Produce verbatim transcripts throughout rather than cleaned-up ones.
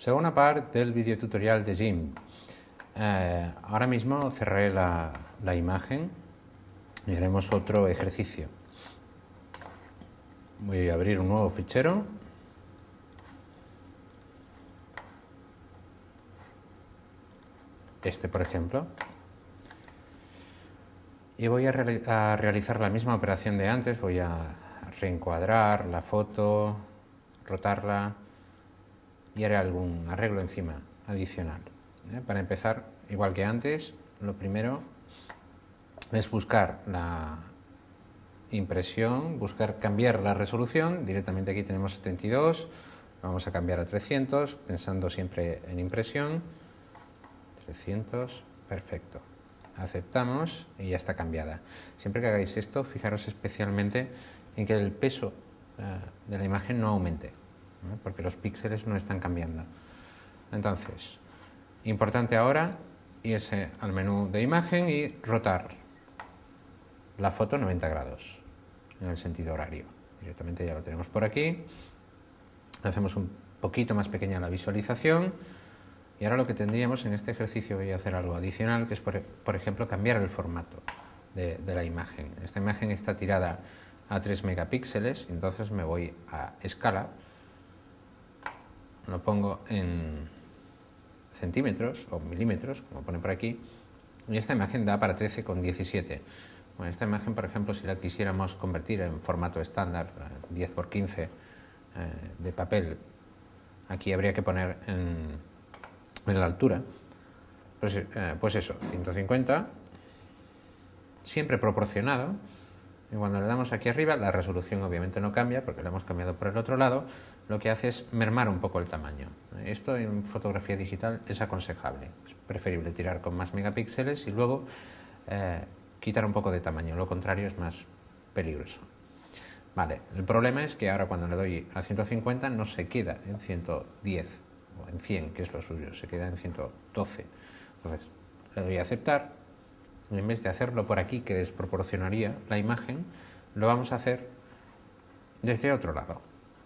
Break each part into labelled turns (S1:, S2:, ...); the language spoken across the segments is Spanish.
S1: Segunda parte del videotutorial de GIMP. Eh, ahora mismo cerraré la, la imagen y haremos otro ejercicio. Voy a abrir un nuevo fichero. Este, por ejemplo. Y voy a, reali a realizar la misma operación de antes. Voy a reencuadrar la foto, rotarla y haré algún arreglo encima adicional. ¿Eh? Para empezar, igual que antes, lo primero es buscar la impresión, buscar cambiar la resolución. Directamente aquí tenemos setenta y dos, vamos a cambiar a trescientos, pensando siempre en impresión. trescientos, perfecto. Aceptamos y ya está cambiada. Siempre que hagáis esto, fijaros especialmente en que el peso eh, de la imagen no aumente, ¿no? Porque los píxeles no están cambiando. Entonces, importante ahora irse al menú de imagen y rotar la foto noventa grados en el sentido horario. Directamente ya lo tenemos por aquí. Hacemos un poquito más pequeña la visualización. Y ahora lo que tendríamos en este ejercicio, voy a hacer algo adicional, que es, por, por ejemplo, cambiar el formato de, de la imagen. Esta imagen está tirada a tres megapíxeles, entonces me voy a escala, lo pongo en centímetros o milímetros, como pone por aquí, y esta imagen da para trece coma diecisiete. Bueno, esta imagen, por ejemplo, si la quisiéramos convertir en formato estándar, diez por quince, eh, de papel, aquí habría que poner en... en la altura, pues, eh, pues eso, ciento cincuenta, siempre proporcionado, y cuando le damos aquí arriba, la resolución obviamente no cambia, porque la hemos cambiado por el otro lado, lo que hace es mermar un poco el tamaño. Esto en fotografía digital es aconsejable, es preferible tirar con más megapíxeles y luego eh, quitar un poco de tamaño, lo contrario es más peligroso. Vale, el problema es que ahora cuando le doy a ciento cincuenta no se queda en ciento diez, o en cien, que es lo suyo, se queda en ciento doce. Entonces, le doy a aceptar, y en vez de hacerlo por aquí, que desproporcionaría la imagen, lo vamos a hacer desde otro lado.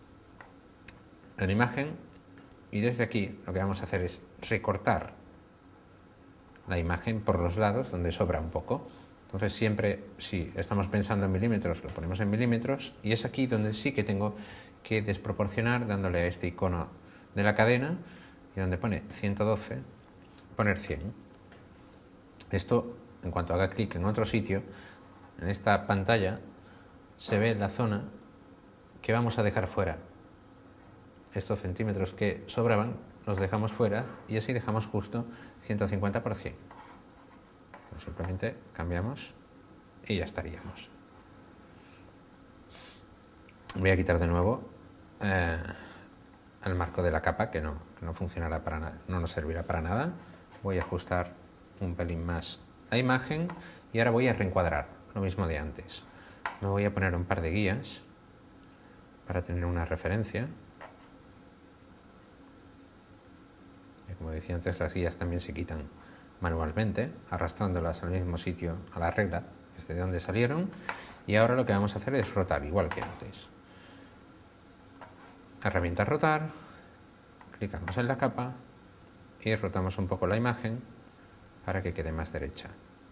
S1: En imagen, y desde aquí lo que vamos a hacer es recortar la imagen por los lados, donde sobra un poco. Entonces siempre, si estamos pensando en milímetros, lo ponemos en milímetros, y es aquí donde sí que tengo que desproporcionar, dándole a este icono de la cadena, y donde pone ciento doce, poner cien. Esto, en cuanto haga clic en otro sitio, en esta pantalla se ve la zona que vamos a dejar fuera. Estos centímetros que sobraban los dejamos fuera y así dejamos justo ciento cincuenta por cien. Pues simplemente cambiamos y ya estaríamos. Voy a quitar de nuevo eh, el marco de la capa, que no, que no funcionará para nada, no nos servirá para nada. Voy a ajustar un pelín más la imagen y ahora voy a reencuadrar, lo mismo de antes. Me voy a poner un par de guías para tener una referencia. Y como decía antes, las guías también se quitan manualmente, arrastrándolas al mismo sitio, a la regla, desde donde salieron. Y ahora lo que vamos a hacer es rotar, igual que antes. Herramienta rotar, clicamos en la capa y rotamos un poco la imagen para que quede más derecha.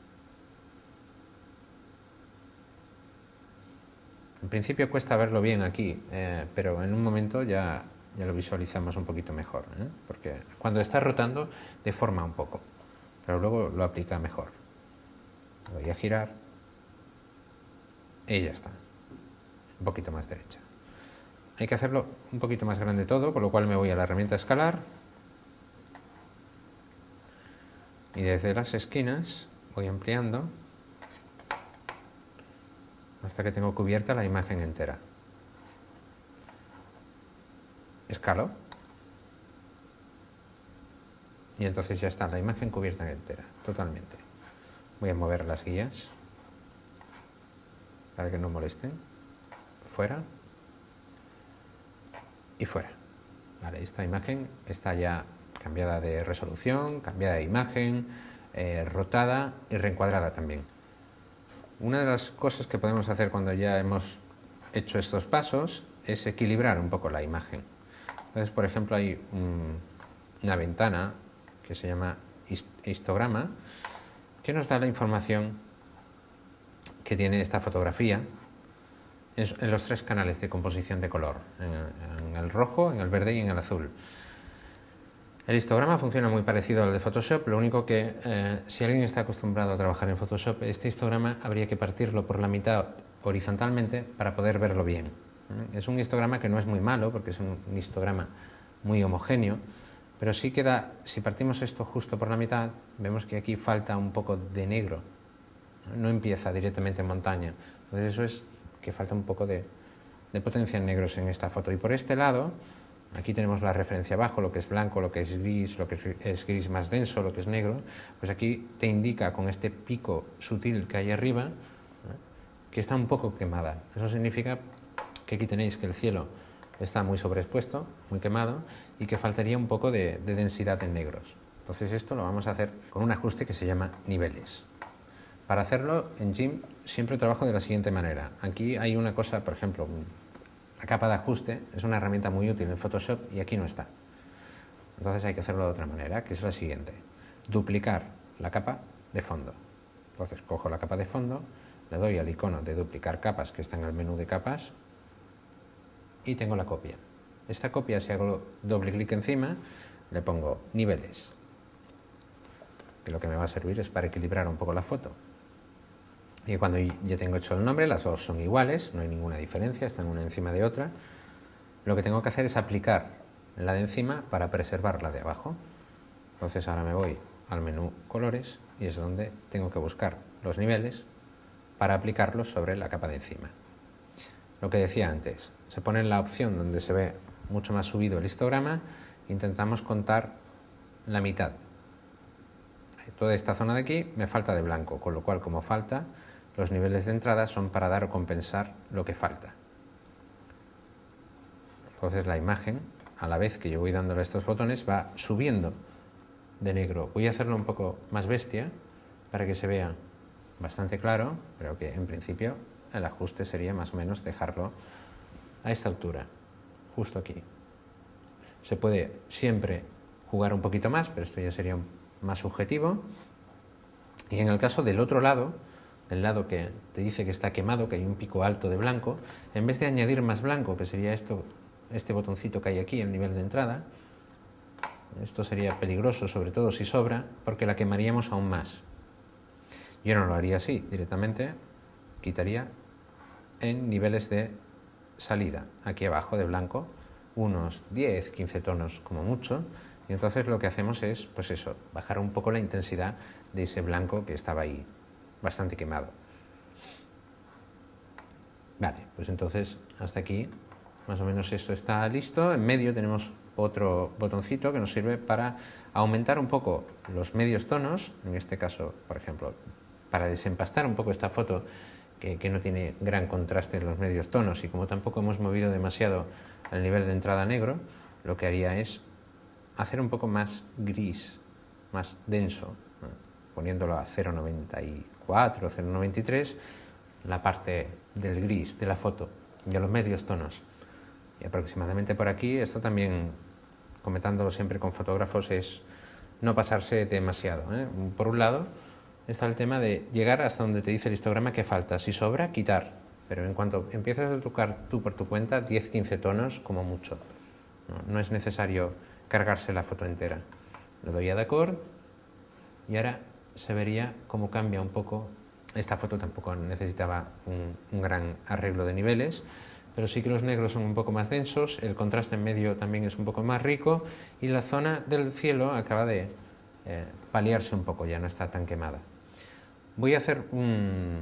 S1: En principio cuesta verlo bien aquí, eh, pero en un momento ya, ya lo visualizamos un poquito mejor, ¿eh? Porque cuando está rotando deforma un poco, pero luego lo aplica mejor. Lo voy a girar y ya está, un poquito más derecha. Hay que hacerlo un poquito más grande todo, con lo cual me voy a la herramienta escalar y desde las esquinas voy ampliando hasta que tengo cubierta la imagen entera. Escalo y entonces ya está la imagen cubierta entera, totalmente. Voy a mover las guías para que no molesten. Fuera y fuera. Vale, esta imagen está ya cambiada de resolución, cambiada de imagen, eh, rotada y reencuadrada también. Una de las cosas que podemos hacer cuando ya hemos hecho estos pasos es equilibrar un poco la imagen. Entonces, por ejemplo, hay un, una ventana que se llama histograma, que nos da la información que tiene esta fotografía en los tres canales de composición de color, en el rojo, en el verde y en el azul. El histograma funciona muy parecido al de Photoshop, lo único que eh, si alguien está acostumbrado a trabajar en Photoshop, este histograma habría que partirlo por la mitad horizontalmente para poder verlo bien. Es un histograma que no es muy malo, porque es un histograma muy homogéneo, pero sí queda, si partimos esto justo por la mitad, vemos que aquí falta un poco de negro, no empieza directamente en montaña, entonces eso es que falta un poco de, de potencia en negros en esta foto. Y por este lado, aquí tenemos la referencia abajo, lo que es blanco, lo que es gris, lo que es gris más denso, lo que es negro, pues aquí te indica con este pico sutil que hay arriba, ¿eh?, que está un poco quemada. Eso significa que aquí tenéis que el cielo está muy sobreexpuesto, muy quemado, y que faltaría un poco de, de densidad en negros. Entonces esto lo vamos a hacer con un ajuste que se llama niveles. Para hacerlo en GIMP siempre trabajo de la siguiente manera. Aquí hay una cosa, por ejemplo, la capa de ajuste es una herramienta muy útil en Photoshop y aquí no está. Entonces hay que hacerlo de otra manera, que es la siguiente. Duplicar la capa de fondo. Entonces cojo la capa de fondo, le doy al icono de duplicar capas que está en el menú de capas y tengo la copia. Esta copia, si hago doble clic encima, le pongo niveles, que lo que me va a servir es para equilibrar un poco la foto. Y cuando ya tengo hecho el nombre, las dos son iguales, no hay ninguna diferencia, están una encima de otra. Lo que tengo que hacer es aplicar la de encima para preservar la de abajo. Entonces ahora me voy al menú colores y es donde tengo que buscar los niveles para aplicarlos sobre la capa de encima. Lo que decía antes, se pone en la opción donde se ve mucho más subido el histograma, intentamos contar la mitad. Toda esta zona de aquí me falta de blanco, con lo cual, como falta, los niveles de entrada son para dar o compensar lo que falta. Entonces la imagen, a la vez que yo voy dándole estos botones, va subiendo de negro. Voy a hacerlo un poco más bestia para que se vea bastante claro, pero que en principio el ajuste sería más o menos dejarlo a esta altura, justo aquí. Se puede siempre jugar un poquito más, pero esto ya sería más subjetivo. Y en el caso del otro lado, del lado que te dice que está quemado, que hay un pico alto de blanco, en vez de añadir más blanco, que sería esto, este botoncito que hay aquí, el nivel de entrada, esto sería peligroso, sobre todo si sobra, porque la quemaríamos aún más. Yo no lo haría así, directamente quitaría en niveles de salida, aquí abajo de blanco, unos diez, quince tonos como mucho, y entonces lo que hacemos es, pues eso, bajar un poco la intensidad de ese blanco que estaba ahí, bastante quemado. Vale, pues entonces hasta aquí, más o menos esto está listo. En medio tenemos otro botoncito que nos sirve para aumentar un poco los medios tonos, en este caso, por ejemplo, para desempastar un poco esta foto que, que no tiene gran contraste en los medios tonos, y como tampoco hemos movido demasiado el nivel de entrada negro, lo que haría es hacer un poco más gris, más denso, ¿no?, poniéndolo a cero coma noventa y cuatro, cero coma noventa y tres, la parte del gris de la foto, de los medios tonos. Y aproximadamente por aquí, esto también, comentándolo siempre con fotógrafos, es no pasarse demasiado, ¿eh? Por un lado está el tema de llegar hasta donde te dice el histograma que falta. Si sobra, quitar. Pero en cuanto empiezas a tocar tú por tu cuenta, diez, quince tonos como mucho. No, no es necesario cargarse la foto entera. Le doy a D'accord y ahora se vería cómo cambia un poco. Esta foto tampoco necesitaba un, un gran arreglo de niveles, pero sí que los negros son un poco más densos, el contraste en medio también es un poco más rico y la zona del cielo acaba de eh, paliarse un poco, ya no está tan quemada. Voy a hacer un,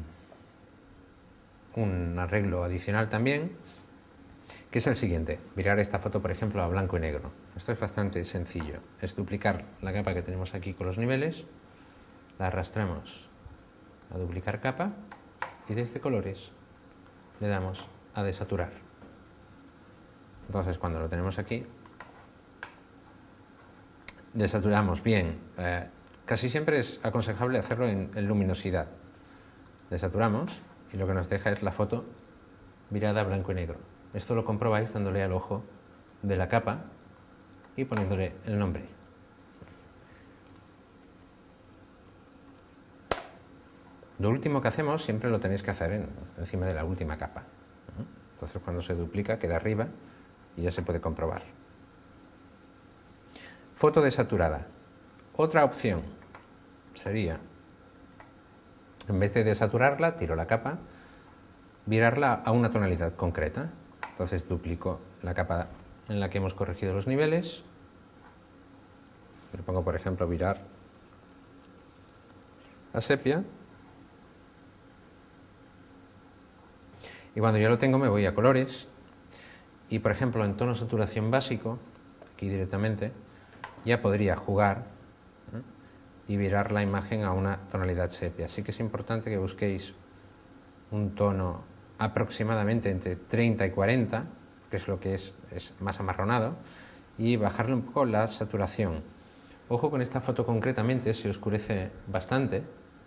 S1: un arreglo adicional también, que es el siguiente: virar esta foto, por ejemplo, a blanco y negro. Esto es bastante sencillo, es duplicar la capa que tenemos aquí con los niveles, la arrastramos a duplicar capa y desde colores le damos a desaturar. Entonces, cuando lo tenemos aquí, desaturamos bien. Eh, casi siempre es aconsejable hacerlo en, en luminosidad. Desaturamos y lo que nos deja es la foto virada a blanco y negro. Esto lo comprobáis dándole al ojo de la capa y poniéndole el nombre. Lo último que hacemos siempre lo tenéis que hacer en, encima de la última capa, ¿no? Entonces cuando se duplica queda arriba y ya se puede comprobar. Foto desaturada. Otra opción sería, en vez de desaturarla, tiro la capa, virarla a una tonalidad concreta. Entonces duplico la capa en la que hemos corregido los niveles. Le pongo, por ejemplo, virar a sepia. Y cuando ya lo tengo me voy a colores y, por ejemplo, en tono saturación básico, aquí directamente, ya podría jugar, ¿eh?, y virar la imagen a una tonalidad sepia. Así que es importante que busquéis un tono aproximadamente entre treinta y cuarenta, que es lo que es, es más amarronado, y bajarle un poco la saturación. Ojo con esta foto concretamente, se oscurece bastante.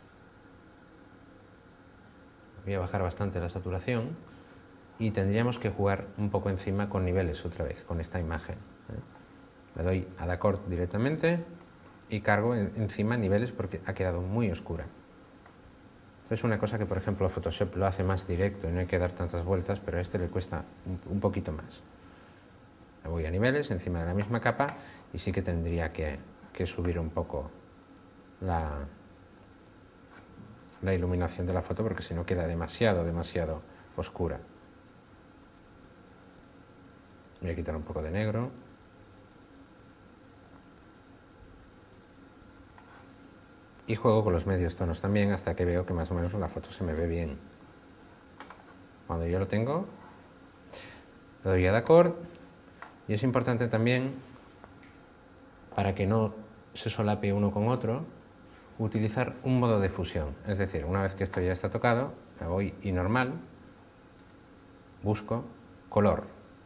S1: Voy a bajar bastante la saturación y tendríamos que jugar un poco encima con niveles otra vez, con esta imagen, ¿eh? Le doy a Accord directamente y cargo en, encima niveles porque ha quedado muy oscura. Esto es una cosa que, por ejemplo, Photoshop lo hace más directo y no hay que dar tantas vueltas, pero a este le cuesta un, un poquito más. Me voy a niveles encima de la misma capa y sí que tendría que, que subir un poco la, la iluminación de la foto porque si no queda demasiado, demasiado oscura. Voy a quitar un poco de negro. Y juego con los medios tonos también hasta que veo que más o menos la foto se me ve bien. Cuando ya lo tengo, le doy a Accord. Y es importante también, para que no se solape uno con otro, utilizar un modo de fusión. Es decir, una vez que esto ya está tocado, me voy y normal, busco color.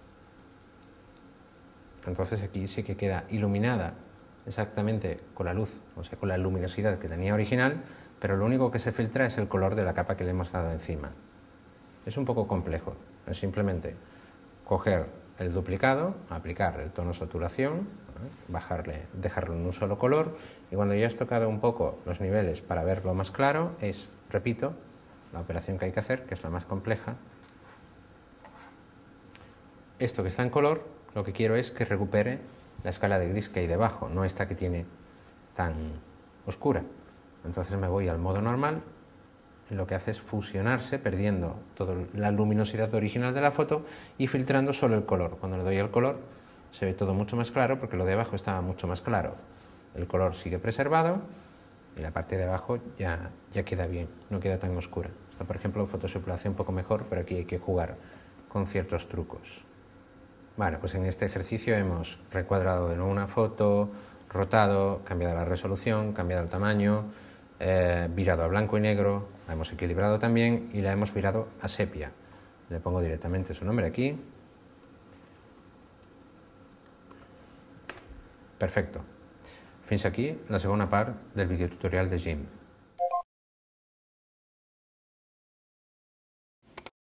S1: Entonces aquí sí que queda iluminada exactamente con la luz, o sea, con la luminosidad que tenía original, pero lo único que se filtra es el color de la capa que le hemos dado encima. Es un poco complejo, es simplemente coger el duplicado, aplicar el tono saturación, bajarle, dejarlo en un solo color, y cuando ya has tocado un poco los niveles para verlo más claro, es, repito, la operación que hay que hacer, que es la más compleja. Esto que está en color, lo que quiero es que recupere la escala de gris que hay debajo, no esta que tiene tan oscura. Entonces me voy al modo normal, y lo que hace es fusionarse, perdiendo toda la luminosidad original de la foto y filtrando solo el color. Cuando le doy al color se ve todo mucho más claro porque lo de abajo estaba mucho más claro. El color sigue preservado y la parte de abajo ya, ya queda bien, no queda tan oscura. Esta, por ejemplo, Photoshop lo hace un poco mejor, pero aquí hay que jugar con ciertos trucos. Bueno, pues en este ejercicio hemos recuadrado de nuevo una foto, rotado, cambiado la resolución, cambiado el tamaño, eh, virado a blanco y negro, la hemos equilibrado también y la hemos virado a sepia. Le pongo directamente su nombre aquí. Perfecto. Fins aquí la segona part del videotutorial de Jim.